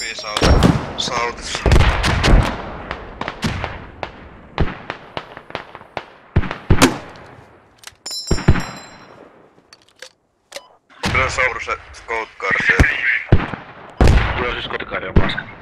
Niin sautissa. Kyllä Saurus se Scout Car siellä. Joo, siis Scout Car on paska.